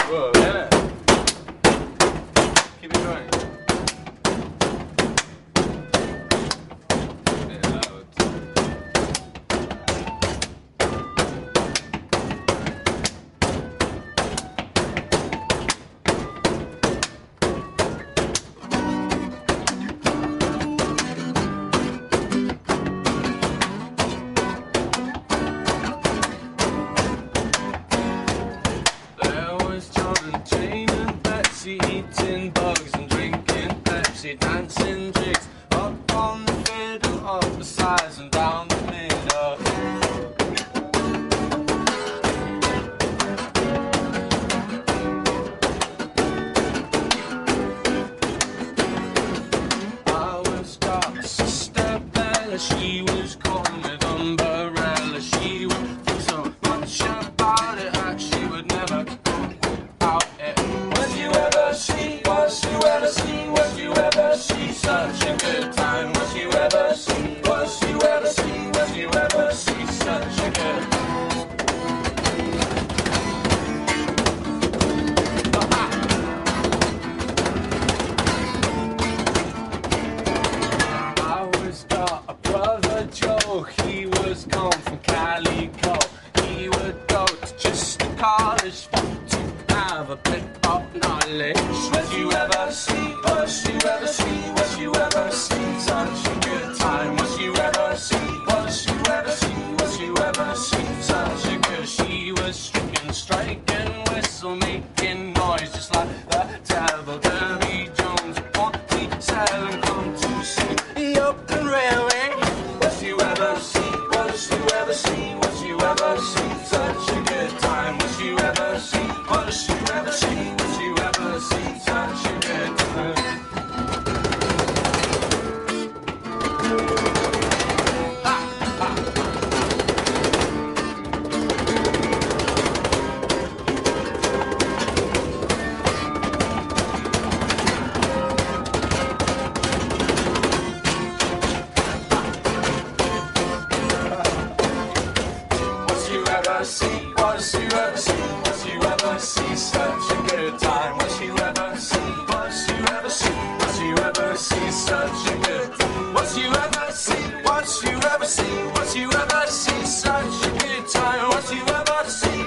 Whoa, yeah. Keep it going. Betsy eating bugs and drinking Pepsi, dancing jigs up on the fiddle, up the sides and down the middle. I was got Sister Bella, she was calling with umbrella. She would think so much about it that she would never go out it. Was you ever see such a good time? Was you ever see such a good I was got a brother Joe, he was gone from Calico. He would go to just a college to have a bit of knowledge. Was you ever see such a good time? Was you ever see such a good? She was stricken, striking, whistle, making noise just like the devil. Derby Jones, Pontycellin, come to see the open railway. Was you ever see such a good time? Was you ever see such a good time? Was you ever see such a good time? Was you ever see such a good time? Was you ever see such a good time? Was you ever see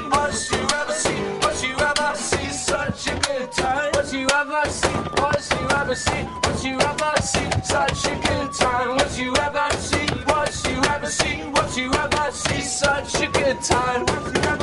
such a good time? Was you ever see such a good time? Was you ever see such a good time?